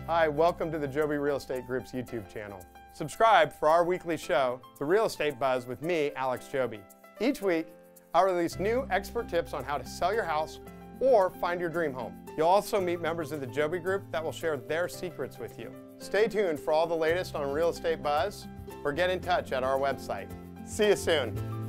Hi, welcome to the Jobe Real Estate Group's YouTube channel. Subscribe for our weekly show, The Real Estate Buzz with me, Alex Jobe. Each week, I'll release new expert tips on how to sell your house or find your dream home. You'll also meet members of the Jobe Group that will share their secrets with you. Stay tuned for all the latest on Real Estate Buzz or get in touch at our website. See you soon.